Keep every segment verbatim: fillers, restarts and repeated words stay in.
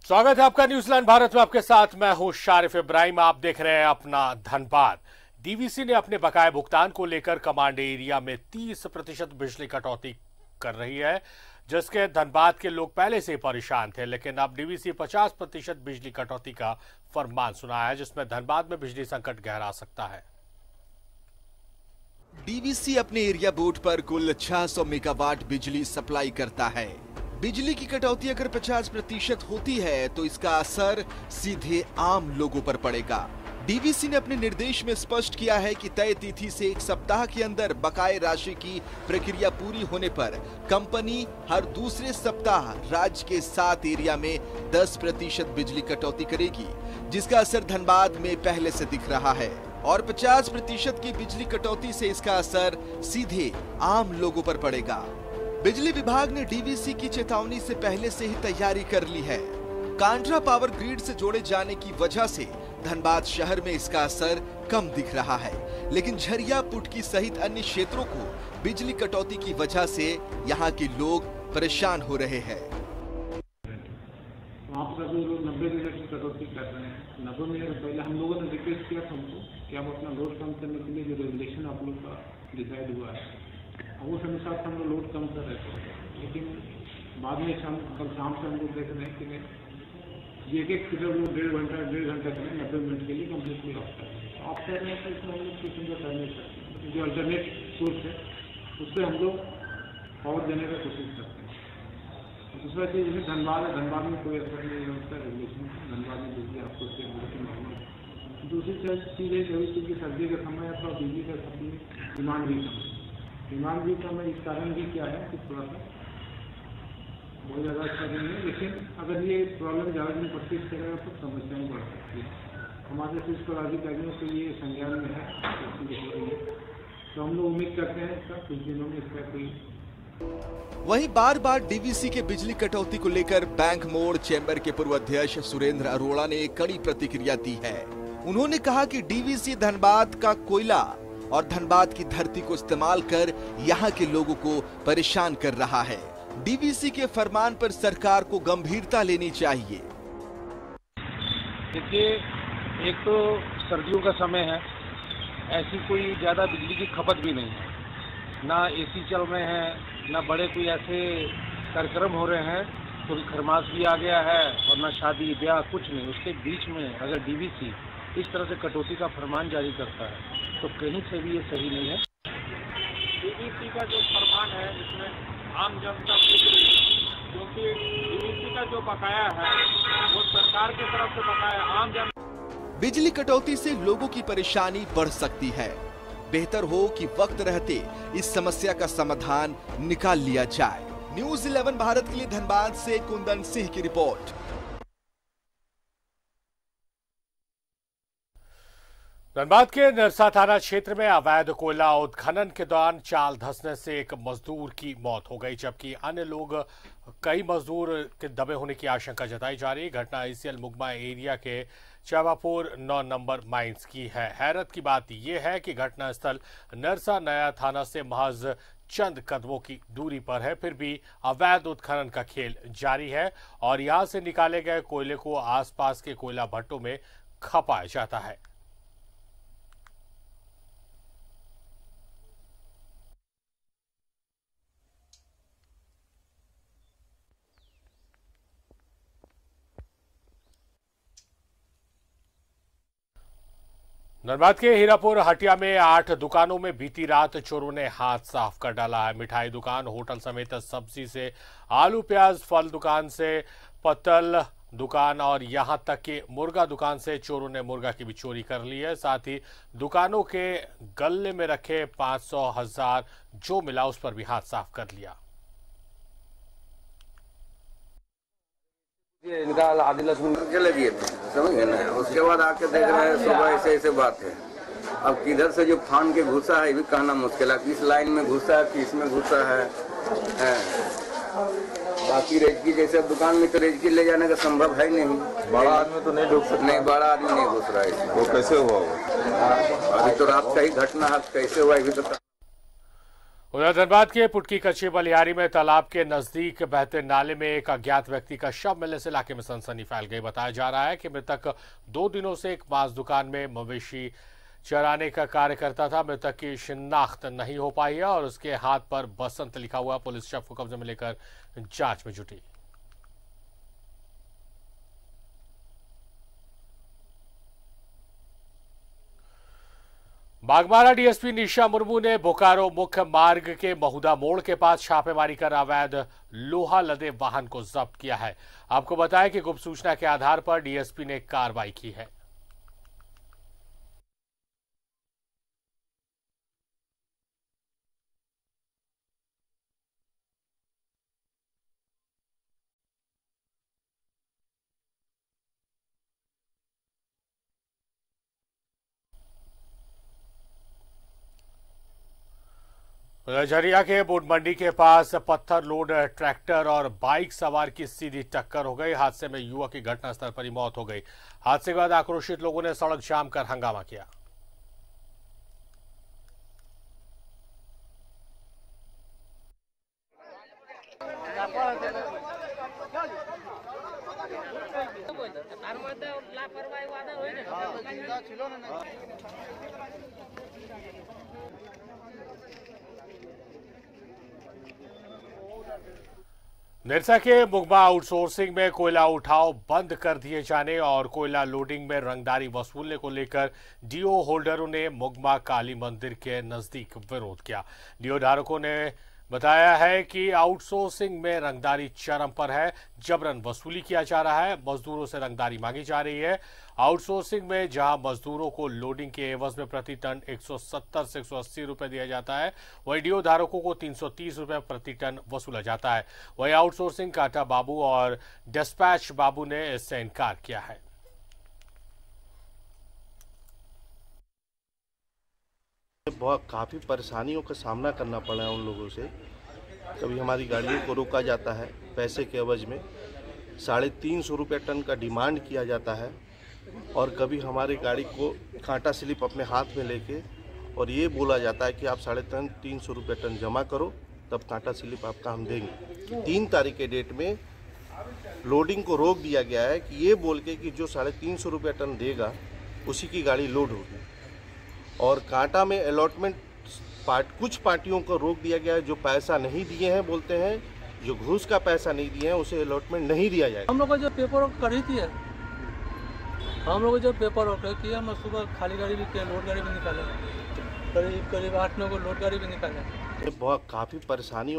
स्वागत है आपका न्यूजीलैंड भारत में। आपके साथ मैं हूं शारिफ इब्राहिम। आप देख रहे हैं अपना धनबाद। डीवीसी ने अपने बकाये भुगतान को लेकर कमांड एरिया में तीस प्रतिशत बिजली कटौती कर रही है, जिसके धनबाद के लोग पहले से परेशान थे। लेकिन अब डीवीसी पचास प्रतिशत बिजली कटौती का फरमान सुनाया है, जिसमें धनबाद में बिजली संकट गहरा सकता है। डीवीसी अपने एरिया बोर्ड पर कुल छह सौ मेगावाट बिजली सप्लाई करता है। बिजली की कटौती अगर पचास प्रतिशत होती है तो इसका असर सीधे आम लोगों पर पड़ेगा। डीवीसी ने अपने निर्देश में स्पष्ट किया है कि तय तिथि से एक सप्ताह के अंदर बकाये राशि की प्रक्रिया पूरी होने पर कंपनी हर दूसरे सप्ताह राज्य के सात एरिया में दस प्रतिशत बिजली कटौती करेगी, जिसका असर धनबाद में पहले से दिख रहा है। और पचास प्रतिशत की बिजली कटौती से इसका असर सीधे आम लोगों पर पड़ेगा। बिजली विभाग ने डीवीसी की चेतावनी से पहले से ही तैयारी कर ली है। कांड्रा पावर ग्रिड से जोड़े जाने की वजह से धनबाद शहर में इसका असर कम दिख रहा है, लेकिन झरिया पुटकी सहित अन्य क्षेत्रों को बिजली कटौती की वजह से यहाँ के लोग परेशान हो रहे हैं। वहाँ पर अभी लोग नब्बे मिनट की कटौती कर रहे हैं। नब्बे मिनट पहले हम लोगों ने रिक्वेस्ट किया था उनको कि आप अपना लोड कम करने के लिए जो रेगुलेशन आप लोग का डिसाइड हुआ है उस अनुसार हम लोग लोड कम कर रहे थे, लेकिन बाद में शाम कल शाम से हम लोग देख रहे हैं कि एक एक किलोमीटर लोग डेढ़ घंटा डेढ़ घंटा के लिए नब्बे मिनट के लिए कम्प्लीटली ऑफ कर रहे हैं। ऑफ कर रहे हैं तो इसमें हम लोग कुछ उनका करने सकते हैं। जो अल्टरनेट सोर्स है उससे हम लोग पावर देने का कोशिश करते हैं। दूसरा चीज़ जैसे धनबाद है, धनबाद में कोई असर नहीं होता रेगुलेशन। धनबाद में बिजली आपको नॉर्मल। दूसरी चीज़ है जब क्योंकि सर्दी का समय है तो बिजली का सप्लाई डिमांड भी कम है। डिमांड भी कम है, इस कारण भी क्या है कि थोड़ा सा बहुत ज़्यादा अच्छा नहीं है, लेकिन अगर ये प्रॉब्लम ज़्यादा दिन प्रैक्टिस करेगा तो समस्याएं बढ़ सकती है। हमारे से इसको अधिकारियों को ये संज्ञान में है तो हम लोग उम्मीद करते हैं इसका कुछ दिनों में इसका कोई। वहीं बार बार डीवीसी के बिजली कटौती को लेकर बैंक मोड़ चैम्बर के पूर्व अध्यक्ष सुरेंद्र अरोड़ा ने एक कड़ी प्रतिक्रिया दी है। उन्होंने कहा कि डीवीसी धनबाद का कोयला और धनबाद की धरती को इस्तेमाल कर यहाँ के लोगों को परेशान कर रहा है। डीवीसी के फरमान पर सरकार को गंभीरता लेनी चाहिए। देखिए, एक तो सर्दियों का समय है, ऐसी कोई ज्यादा बिजली की खपत भी नहीं है, ना एसी चल रहे हैं, ना बड़े कोई ऐसे कार्यक्रम हो रहे हैं, तो खरमास भी आ गया है और ना शादी ब्याह कुछ नहीं। उसके बीच में अगर डीवीसी इस तरह से कटौती का फरमान जारी करता है तो कहीं से भी ये सही नहीं है। डीवीसी का जो फरमान है इसमें आम जनता क्योंकि डीवीसी का जो बकाया है वो सरकार की तरफ से बकाया आम जनता। बिजली कटौती से लोगों की परेशानी बढ़ सकती है। बेहतर हो कि वक्त रहते इस समस्या का समाधान निकाल लिया जाए। न्यूज़ इलेवन भारत के लिए धनबाद से कुंदन सिंह की रिपोर्ट। धनबाद के नरसा थाना क्षेत्र में अवैध कोयला उत्खनन के दौरान चाल धंसने से एक मजदूर की मौत हो गई, जबकि अन्य लोग कई मजदूर के दबे होने की आशंका जताई जा रही है। घटना ईसीएल मुगमा एरिया के चावापुर नौ नंबर माइंस की है। हैरत की बात यह है कि घटनास्थल नरसा नया थाना से महज चंद कदमों की दूरी पर है, फिर भी अवैध उत्खनन का खेल जारी है और यहां से निकाले गए कोयले को आसपास के कोयला भट्टों में खपाया जाता है। धनबाद के हीरापुर हटिया में आठ दुकानों में बीती रात चोरों ने हाथ साफ कर डाला है। मिठाई दुकान, होटल समेत सब्जी से आलू प्याज, फल दुकान से पत्तल दुकान और यहां तक कि मुर्गा दुकान से चोरों ने मुर्गा की भी चोरी कर ली है। साथ ही दुकानों के गल्ले में रखे पांच सौ हजार जो मिला उस पर भी हाथ साफ कर लिया। ये इनका आदि लहसुन के लगे थे, समझ गए ना। उसके बाद आके देख रहे हैं सुबह ऐसे ऐसे बात है। अब किधर से जो फान के घुसा है ये भी कहना मुश्किल है, किस लाइन में घुसा है, किस में घुसा है, है। बाकी रेजकी जैसे दुकान में तो रेजकी ले जाने का संभव है नहीं। बड़ा आदमी तो नहीं ढुक सकता। नहीं, बड़ा आदमी नहीं घुस रहा है इसमें। वो कैसे हुआ वो? अभी तो रात का ही घटना है, कैसे हुआ ये भी तो। उधर धनबाद के पुटकी कच्ची बलियारी में तालाब के नजदीक बहते नाले में एक अज्ञात व्यक्ति का शव मिलने से इलाके में सनसनी फैल गई। बताया जा रहा है कि मृतक दो दिनों से एक मांस दुकान में मवेशी चराने का कार्य करता था। मृतक की शिनाख्त नहीं हो पाई है और उसके हाथ पर बसंत लिखा हुआ। पुलिस शव को कब्जे में लेकर जांच में जुटी। बागमारा डीएसपी निशा मुर्मू ने बोकारो मुख्य मार्ग के महुदा मोड़ के पास छापेमारी कर अवैध लोहा लदे वाहन को जब्त किया है। आपको बताया कि गुप्त सूचना के आधार पर डीएसपी ने कार्रवाई की है। झरिया के बोट मंडी के पास पत्थर लोड ट्रैक्टर और बाइक सवार की सीधी टक्कर हो गई। हादसे में युवक की घटनास्थल पर ही मौत हो गई। हादसे के बाद आक्रोशित लोगों ने सड़क जाम कर हंगामा किया। निरसा के मुगमा आउटसोर्सिंग में कोयला उठाव बंद कर दिए जाने और कोयला लोडिंग में रंगदारी वसूलने को लेकर डीओ होल्डरों ने मुगमा काली मंदिर के नजदीक विरोध किया। डीओ धारकों ने बताया है कि आउटसोर्सिंग में रंगदारी चरम पर है। जबरन वसूली किया जा रहा है। मजदूरों से रंगदारी मांगी जा रही है। आउटसोर्सिंग में जहां मजदूरों को लोडिंग के एवज में प्रति टन एक सौ सत्तर से एक सौ अस्सी रुपए दिया जाता है, वहीं डीओ धारकों को तीन सौ तीस रुपए प्रति टन वसूला जाता है। वहीं आउटसोर्सिंग काटा बाबू और डिस्पैच बाबू ने इससे इनकार किया है। बहुत काफ़ी परेशानियों का सामना करना पड़ा है उन लोगों से। कभी हमारी गाड़ियों को रोका जाता है, पैसे के एवज में साढ़े तीन सौ रुपये टन का डिमांड किया जाता है, और कभी हमारी गाड़ी को कांटा स्लिप अपने हाथ में लेके और ये बोला जाता है कि आप साढ़े तीन तीन सौ रुपये टन जमा करो तब कांटा स्लिप आपका हम देंगे। तीन तारीख के डेट में लोडिंग को रोक दिया गया है कि ये बोल के कि जो साढ़े तीन सौ रुपये टन देगा उसी की गाड़ी लोड होगी। और कांटा में अलॉटमेंट पार्ट कुछ पार्टियों को रोक दिया गया है जो पैसा नहीं दिए हैं, बोलते हैं जो घूस का पैसा नहीं दिए हैं उसे अलॉटमेंट नहीं दिया जाएगा। हम लोग को जो पेपर वर्क करी थी हम लोग जो पेपर वर्क किया, हम सुबह खाली गाड़ी भी किया, लोड गाड़ी भी निकाले, करीब करीब आठ नौ को लोड गाड़ी भी निकाले। बहुत काफ़ी परेशानियों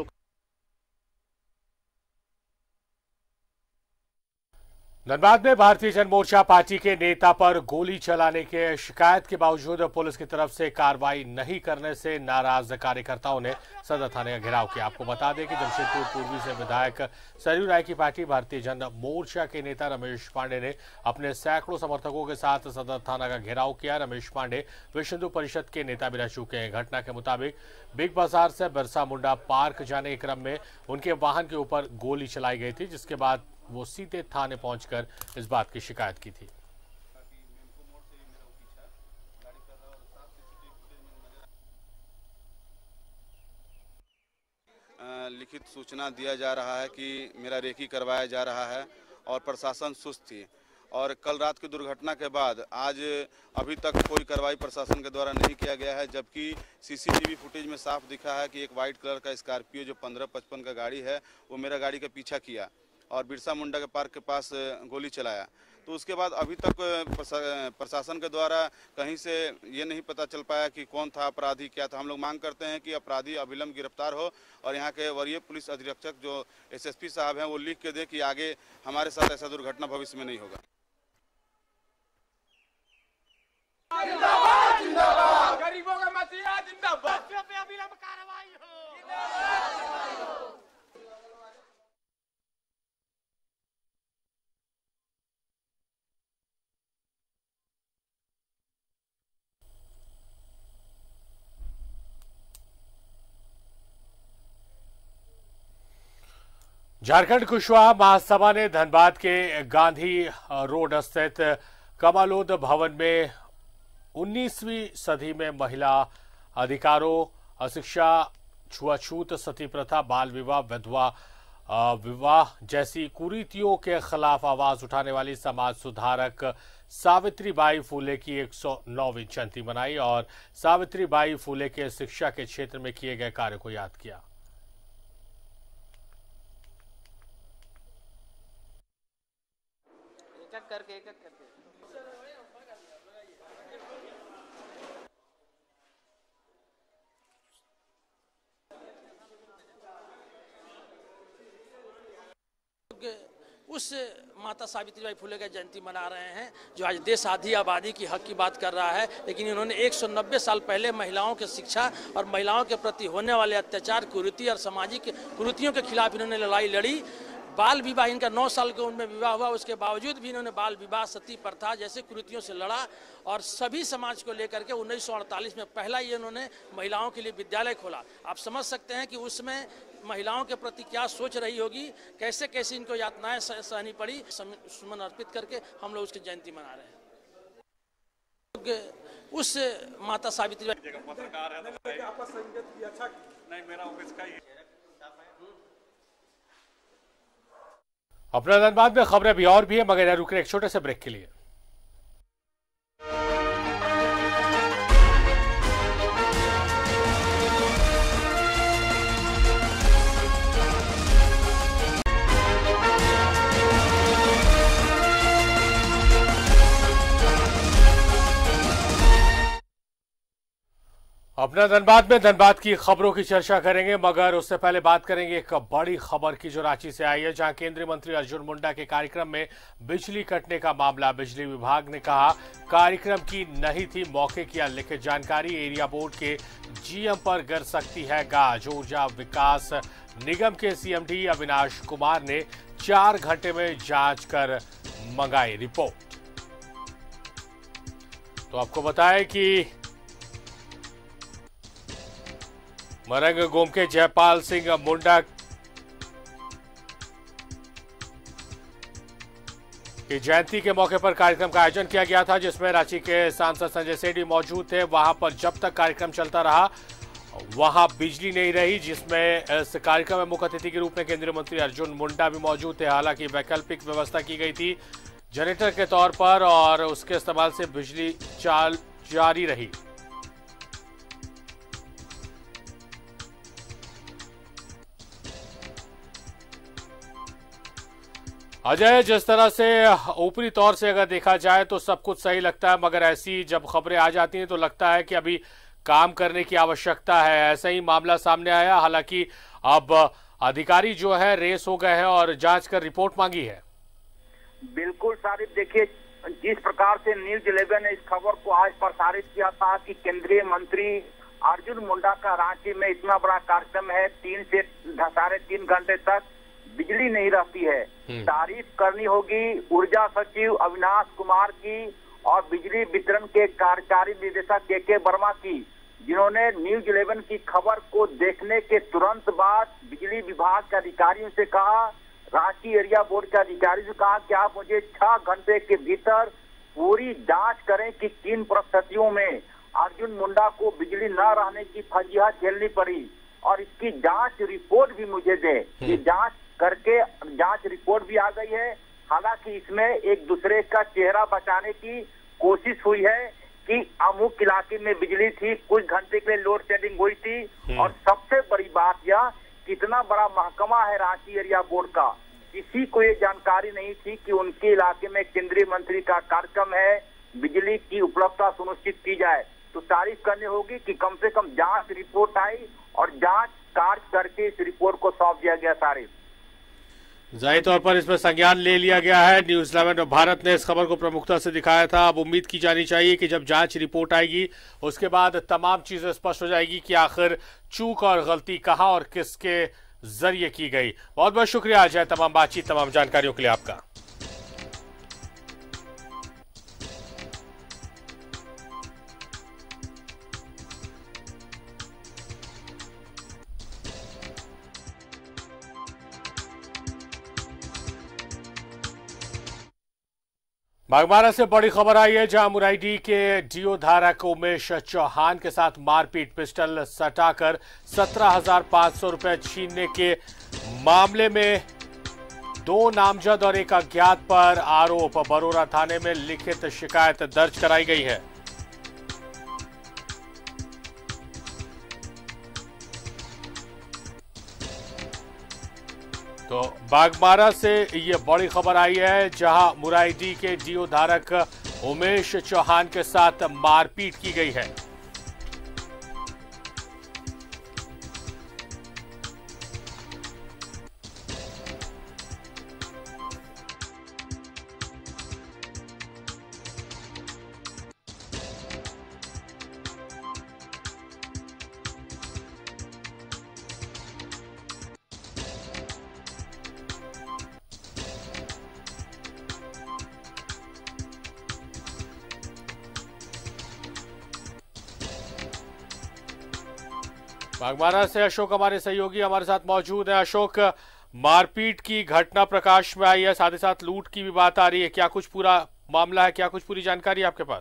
धनबाद में भारतीय जन मोर्चा पार्टी के नेता पर गोली चलाने के शिकायत के बावजूद पुलिस की तरफ से कार्रवाई नहीं करने से नाराज कार्यकर्ताओं ने सदर थाने का घेराव किया। आपको बता दें कि जमशेदपुर पूर्वी से विधायक सरयू राय की पार्टी भारतीय जन मोर्चा के नेता रमेश पांडे ने अपने सैकड़ों समर्थकों के साथ सदर थाना का घेराव किया। रमेश पांडे विश्व हिंदू परिषद के नेता भी रह चुके हैं। घटना के मुताबिक बिग बाजार से बिरसा मुंडा पार्क जाने के क्रम में उनके वाहन के ऊपर गोली चलाई गई थी, जिसके बाद वो सीधे थाने पहुंचकर इस बात की शिकायत की थी। लिखित सूचना दिया जा रहा है कि मेरा रेकी करवाया जा रहा है और प्रशासन सुस्त थी, और कल रात की दुर्घटना के बाद आज अभी तक कोई कार्रवाई प्रशासन के द्वारा नहीं किया गया है। जबकि सीसीटीवी फुटेज में साफ दिखा है कि एक वाइट कलर का स्कॉर्पियो जो पंद्रह पचपन का गाड़ी है वो मेरा गाड़ी का पीछा किया और बिरसा मुंडा के पार्क के पास गोली चलाया। तो उसके बाद अभी तक प्रशासन के द्वारा कहीं से ये नहीं पता चल पाया कि कौन था अपराधी, क्या था। हम लोग मांग करते हैं कि अपराधी अविलंब गिरफ्तार हो और यहाँ के वरीय पुलिस अधीक्षक जो एसएसपी साहब हैं वो लिख के दे कि आगे हमारे साथ ऐसा दुर्घटना भविष्य में नहीं होगा। गरीबों का मसीहा जिंदाबाद। पे अविलंब कार्रवाई हो। झारखंड कुशवाहा महासभा ने धनबाद के गांधी रोड स्थित कमालोद भवन में उन्नीसवीं सदी में महिला अधिकारों, शिक्षा, छुआछूत, सती प्रथा, बाल विवाह, विधवा विवाह जैसी कुरीतियों के खिलाफ आवाज उठाने वाली समाज सुधारक सावित्रीबाई फूले की एक सौ नौवीं जयंती मनाई और सावित्रीबाई फूले के शिक्षा के क्षेत्र में किए गए कार्य को याद किया। एक एक करके एक एक करके उस माता सावित्रीबाई फुले का जयंती मना रहे हैं जो आज देश आधी आबादी की हक की बात कर रहा है, लेकिन इन्होंने एक सौ नब्बे साल पहले महिलाओं के शिक्षा और महिलाओं के प्रति होने वाले अत्याचार, कुरीति और सामाजिक कुरीतियों के खिलाफ इन्होंने लड़ाई लड़ी। बाल विवाह, इनका नौ साल के उम्र में विवाह हुआ, उसके बावजूद भी इन्होंने बाल विवाह, सती प्रथा जैसे कुरीतियों से लड़ा और सभी समाज को लेकर के उन्नीस सौ अड़तालीस में पहला ये इन्होंने महिलाओं के लिए विद्यालय खोला। आप समझ सकते हैं कि उसमें महिलाओं के प्रति क्या सोच रही होगी, कैसे कैसे इनको यातनाएं सहनी पड़ी। सुमन अर्पित करके हम लोग उसकी जयंती मना रहे हैं। उस माता सावित्रीबाई पत्रकार है नहीं, मेरा ऑफिस का ही। अपना धनबाद में खबरें भी और भी है, मगर रुक रहे एक छोटे से ब्रेक के लिए। अपना धनबाद में धनबाद की खबरों की चर्चा करेंगे, मगर उससे पहले बात करेंगे एक बड़ी खबर की जो रांची से आई है, जहां केंद्रीय मंत्री अर्जुन मुंडा के कार्यक्रम में बिजली कटने का मामला। बिजली विभाग ने कहा कार्यक्रम की नहीं थी, मौके की लिखित जानकारी एरिया बोर्ड के जीएम पर गिर सकती है गाज। ऊर्जा विकास निगम के सीएमडी अविनाश कुमार ने चार घंटे में जांच कर मंगाई रिपोर्ट। तो आपको बताएं कि मरंग गोम के जयपाल सिंह मुंडा की जयंती के मौके पर कार्यक्रम का आयोजन किया गया था, जिसमें रांची के सांसद संजय सेठी मौजूद थे। वहां पर जब तक कार्यक्रम चलता रहा वहां बिजली नहीं रही, जिसमें इस कार्यक्रम में मुख्य अतिथि के रूप में केंद्रीय मंत्री अर्जुन मुंडा भी मौजूद थे। हालांकि वैकल्पिक व्यवस्था की गई थी जनरेटर के तौर पर और उसके इस्तेमाल से बिजली चाल जारी रही। अजय, जिस तरह से ऊपरी तौर से अगर देखा जाए तो सब कुछ सही लगता है, मगर ऐसी जब खबरें आ जाती हैं तो लगता है कि अभी काम करने की आवश्यकता है। ऐसा ही मामला सामने आया। हालांकि अब अधिकारी जो है रेस हो गए हैं और जांच कर रिपोर्ट मांगी है। बिल्कुल सारिफ, देखिए जिस प्रकार से न्यूज इलेवन ने इस खबर को आज प्रसारित किया था कि केंद्रीय मंत्री अर्जुन मुंडा का रांची में इतना बड़ा कार्यक्रम है, तीन से साढ़े तीन घंटे तक बिजली नहीं रहती है। तारीफ करनी होगी ऊर्जा सचिव अविनाश कुमार की और बिजली वितरण के कार्यकारी निदेशक के के वर्मा की, जिन्होंने न्यूज इलेवन की खबर को देखने के तुरंत बाद बिजली विभाग के अधिकारियों से कहा, रांची एरिया बोर्ड के अधिकारी से कहा कि आप मुझे छह घंटे के भीतर पूरी जांच करें कि किन परिस्थितियों में अर्जुन मुंडा को बिजली न रहने की फजीहत झेलनी पड़ी और इसकी जांच रिपोर्ट भी मुझे दे। ये जांच करके जांच रिपोर्ट भी आ गई है। हालांकि इसमें एक दूसरे का चेहरा बचाने की कोशिश हुई है कि अमुक इलाके में बिजली थी, कुछ घंटे के लिए लोड शेडिंग हुई थी। और सबसे बड़ी बात यह, कितना बड़ा महकमा है रांची एरिया बोर्ड का, किसी को ये जानकारी नहीं थी कि उनके इलाके में केंद्रीय मंत्री का कार्यक्रम है, बिजली की उपलब्धता सुनिश्चित की जाए। तो तारीफ करनी होगी कि कम से कम जांच रिपोर्ट आई और जांच कार्य करके इस रिपोर्ट को सौंप दिया गया। तारीफ जाहिर तौर पर इसमें संज्ञान ले लिया गया है। न्यूज इलेवन भारत ने इस खबर को प्रमुखता से दिखाया था। अब उम्मीद की जानी चाहिए कि जब जांच रिपोर्ट आएगी उसके बाद तमाम चीजें स्पष्ट हो जाएगी कि आखिर चूक और गलती कहां और किसके जरिए की गई। बहुत बहुत शुक्रिया अजय, तमाम बातचीत तमाम जानकारियों के लिए आपका। बागबारा से बड़ी खबर आई है, जहां मुराइडी के डीओ धारक उमेश चौहान के साथ मारपीट, पिस्टल सटाकर सत्रह हजार पांच सौ रुपए छीनने के मामले में दो नामजद और एक अज्ञात पर आरोप बरोरा थाने में लिखित शिकायत दर्ज कराई गई है। तो बागबारा से ये बड़ी खबर आई है, जहां मुराइडी के डीओ धारक उमेश चौहान के साथ मारपीट की गई है। बागबारा से अशोक हमारे सहयोगी हमारे साथ मौजूद है। अशोक, मारपीट की घटना प्रकाश में आई है, साथ ही साथ लूट की भी बात आ रही है, क्या कुछ पूरा मामला है, क्या कुछ पूरी जानकारी है आपके पास?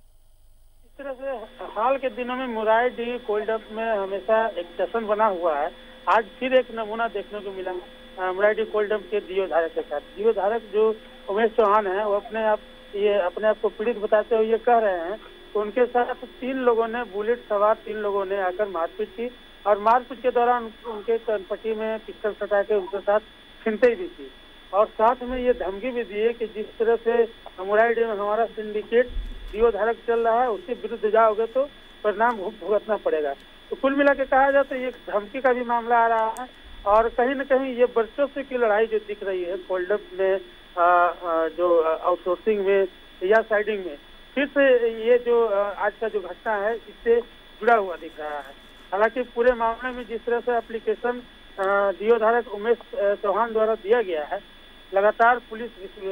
इस तरह से हाल के दिनों में मुराइडी कोल्डअप में हमेशा एक स्टेशन बना हुआ है। आज फिर एक नमूना देखने को मिला मुराइडी कोल्डअप के डीओ धारक के साथ। डीओ धारक जो उमेश चौहान है, वो अपने आप ये अपने आप को पीड़ित बताते हुए ये कह रहे हैं कि उनके साथ तीन लोगों ने, बुलेट सवार तीन लोगों ने आकर मारपीट की और मारपीट के दौरान उनके कनपट्टी में पिस्टल सटा के उनके साथ छिनते भी थी और साथ में ये धमकी भी दी है कि जिस तरह से मुराइडी में हमारा सिंडिकेट डीओ धारक चल रहा है, उसके विरुद्ध जाओगे तो परिणाम भुगतना पड़ेगा। तो कुल मिला के कहा जाए तो ये धमकी का भी मामला आ रहा है और कहीं न कहीं ये वर्षों से की लड़ाई जो दिख रही है कोल्डअप में, आ, आ, जो आउटसोर्सिंग में या साइडिंग में, फिर से ये जो आज का जो घटना है इससे जुड़ा हुआ दिख रहा है। हालांकि पूरे मामले में जिस तरह से एप्लीकेशन डीओ धारक उमेश चौहान द्वारा दिया गया है, लगातार पुलिस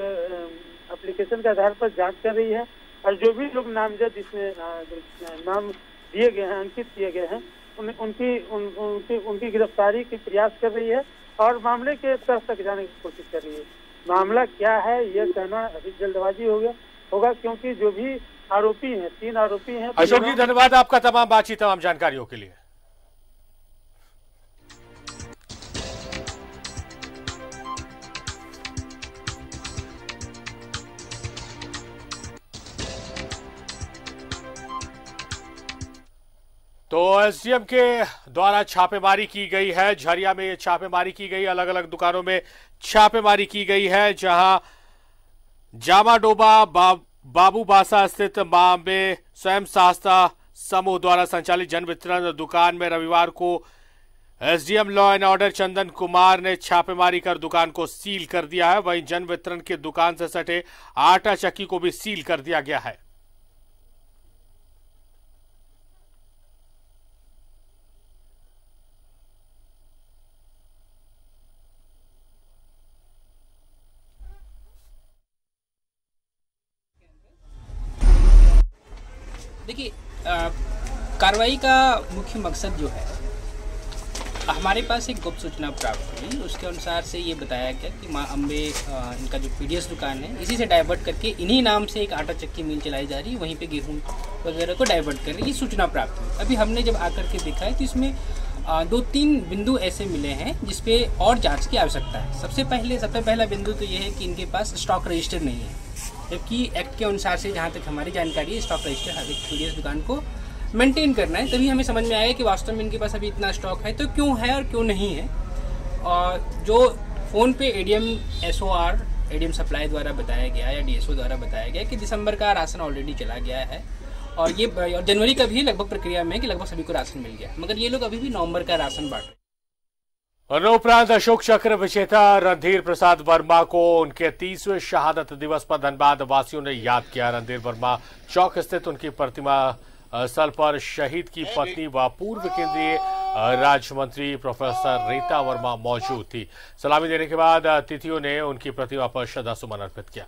एप्लीकेशन के आधार पर जांच कर रही है और जो भी लोग नामजद इसमें नाम दिए गए हैं, अंकित किए गए हैं, उन, उनकी उन, उनकी उनकी गिरफ्तारी की प्रयास कर रही है और मामले के तह तक जाने की कोशिश कर रही है। मामला क्या है यह कहना अभी जल्दबाजी हो गया होगा, क्योंकि जो भी आरोपी हैं, तीन आरोपी हैं। अशोक जी, धन्यवाद आपका तमाम बातचीत, तमाम जानकारियों के लिए। तो एसडीएम के द्वारा छापेमारी की गई है, झरिया में छापेमारी की गई, अलग अलग दुकानों में छापेमारी की गई है, जहां जामा डोबा बा, बाबू बासा स्थित मां में स्वयं सहायता समूह द्वारा संचालित जन वितरण दुकान में रविवार को SDM law and order Chandan Kumar ने छापेमारी कर दुकान को सील कर दिया है। वहीं जन वितरण की दुकान से सटे आटा चक्की को भी सील कर दिया गया है। देखिए, कार्रवाई का मुख्य मकसद जो है, हमारे पास एक गुप्त सूचना प्राप्त हुई, उसके अनुसार से ये बताया गया कि मां अम्बे इनका जो पीडीएस दुकान है, इसी से डाइवर्ट करके इन्हीं नाम से एक आटा चक्की मिल चलाई जा रही है, वहीं पे गेहूं वगैरह को डाइवर्ट कर रही है, ये सूचना प्राप्त हुई। अभी हमने जब आकर के देखा है तो इसमें दो तीन बिंदु ऐसे मिले हैं जिसपे और जाँच की आवश्यकता है। सबसे पहले सबसे पहला बिंदु तो ये है कि इनके पास स्टॉक रजिस्टर नहीं है, जबकि एक्ट के अनुसार से जहाँ तक हमारी जानकारी है, स्टॉक रजिस्टर हर एक पीडीएस दुकान को मेंटेन करना है। तभी हमें समझ में आया कि वास्तव में इनके पास अभी इतना स्टॉक है तो क्यों है और क्यों नहीं है। और जो फ़ोन पे एडीएम एसओआर एडीएम सप्लाई द्वारा बताया गया या डीएसओ द्वारा बताया गया कि दिसंबर का राशन ऑलरेडी चला गया है और ये और जनवरी का भी लगभग प्रक्रिया में है कि लगभग सभी को राशन मिल गया, मगर ये लोग अभी भी नवंबर का राशन बांट रहे। और उपरांत अशोक चक्र विजेता रणधीर प्रसाद वर्मा को उनके तीसवें शहादत दिवस पर धनबाद वासियों ने याद किया। रणधीर वर्मा चौक स्थित उनकी प्रतिमा स्थल पर शहीद की पत्नी व पूर्व केंद्रीय राज्य मंत्री प्रोफेसर रीता वर्मा मौजूद थी। सलामी देने के बाद अतिथियों ने उनकी प्रतिमा पर श्रद्धासुमन अर्पित किया।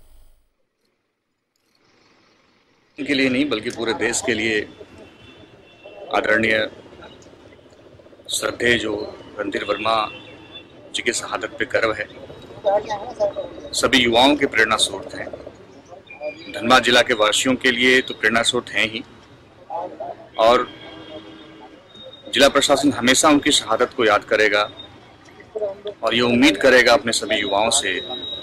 के लिए नहीं बल्कि पूरे देश के लिए आदरणीय श्रद्धेय जो रणधीर वर्मा जी के शहादत पे गर्व है। सभी युवाओं के प्रेरणा स्रोत हैं धनबाद जिला के वासियों के लिए तो प्रेरणा स्रोत हैं ही, और जिला प्रशासन हमेशा उनकी शहादत को याद करेगा और ये उम्मीद करेगा अपने सभी युवाओं से,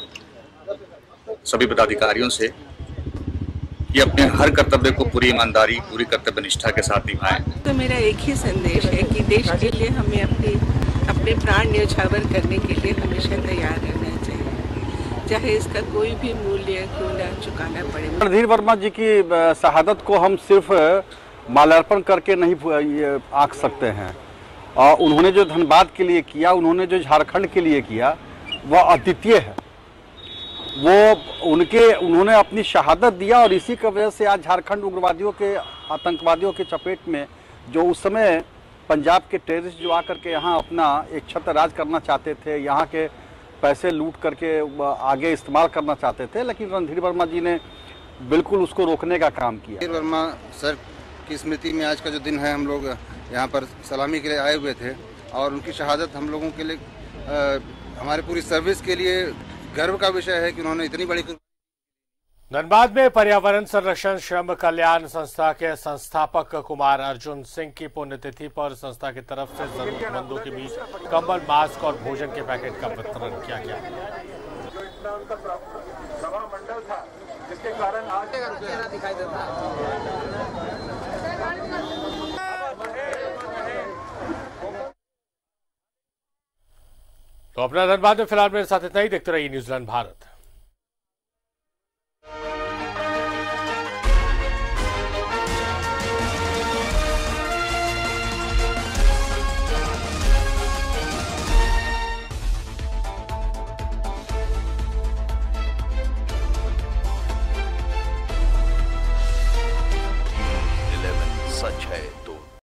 सभी पदाधिकारियों से कि अपने हर कर्तव्य को पूरी ईमानदारी, पूरी कर्तव्य निष्ठा के साथ निभाएं। तो मेरा एक ही संदेश है कि देश के लिए हमें अपने अपने प्राण न्यौछावर करने के लिए हमेशा तैयार रहना चाहिए, चाहे इसका कोई भी मूल्य क्यों न चुकाना पड़े। रणधीर वर्मा जी की शहादत को हम सिर्फ माल्यार्पण करके नहीं आंक सकते हैं, और उन्होंने जो धनबाद के लिए किया, उन्होंने जो झारखंड के लिए किया, वह अद्वितीय है। वो उनके उन्होंने अपनी शहादत दिया, और इसी की वजह से आज झारखंड उग्रवादियों के, आतंकवादियों के चपेट में, जो उस समय पंजाब के टेररिस्ट जो आकर के यहाँ अपना एक छत्र राज करना चाहते थे, यहाँ के पैसे लूट करके आगे इस्तेमाल करना चाहते थे, लेकिन रणधीर वर्मा जी ने बिल्कुल उसको रोकने का काम किया। रणधीर वर्मा सर की स्मृति में आज का जो दिन है, हम लोग यहाँ पर सलामी के लिए आए हुए थे, और उनकी शहादत हम लोगों के लिए, आ, हमारे पूरी सर्विस के लिए गर्व का विषय है कि उन्होंने इतनी बड़ी। धनबाद में पर्यावरण संरक्षण श्रम कल्याण संस्था के संस्थापक कुमार अर्जुन सिंह की पुण्यतिथि पर संस्था की तरफ से जरूरतमंदों के बीच कंबल, मास्क और भोजन के पैकेट का वितरण किया गया। जिसके कारण आज दिखाई देता है। तो अपना धनबाद में फिलहाल मेरे साथ इतना ही। देखते रहिए न्यूजीलैंड भारत।